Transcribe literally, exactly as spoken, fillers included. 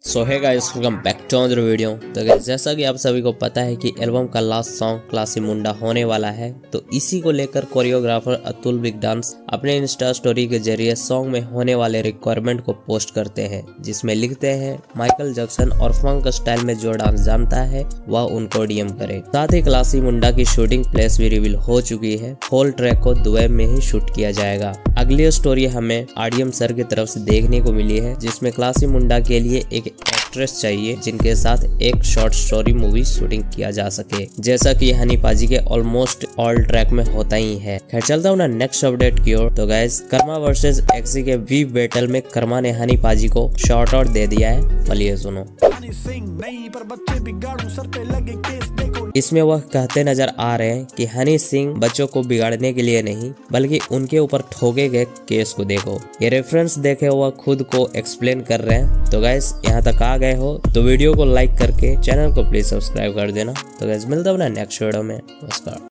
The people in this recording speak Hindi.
सो है guys, welcome back to another video. तो गाइस, जैसा कि आप सभी को पता है कि एल्बम का लास्ट सॉन्ग क्लासी मुंडा होने वाला है, तो इसी को लेकर कोरियोग्राफर अतुल बिग डांस अपने इंस्टा स्टोरी के जरिए सॉन्ग में होने वाले रिक्वायरमेंट को पोस्ट करते हैं, जिसमें लिखते हैं माइकल जैक्सन और फंक स्टाइल में जो डांस जानता है वह उनको डीएम करे। साथ ही क्लासी मुंडा की शूटिंग प्लेस भी रिवील हो चुकी है। होल ट्रैक को दुबई में ही शूट किया जाएगा। अगली स्टोरी हमें आरडीएम सर की तरफ से देखने को मिली है, जिसमें क्लासी मुंडा के लिए एक एक्ट्रेस चाहिए जिनके साथ एक शॉर्ट स्टोरी मूवी शूटिंग किया जा सके, जैसा कि हनी पाजी के ऑलमोस्ट ऑल ट्रैक में होता ही है। खैर चलता हूँ ना नेक्स्ट अपडेट की ओर। तो गाइस, कर्मा वर्सेस एक्सी के वी बैटल में कर्मा ने हनी पाजी को शॉर्ट आउट दे दिया है। चलिए सुनो। इसमें वह कहते नजर आ रहे हैं कि हनी सिंह बच्चों को बिगाड़ने के लिए नहीं, बल्कि उनके ऊपर ठोके गए केस को देखो। ये रेफरेंस देखे वह खुद को एक्सप्लेन कर रहे हैं। तो गाइस, यहाँ तक आ गए हो तो वीडियो को लाइक करके चैनल को प्लीज सब्सक्राइब कर देना। तो गाइस, मिलता हूँ ना नेक्स्ट वीडियो में। नमस्कार।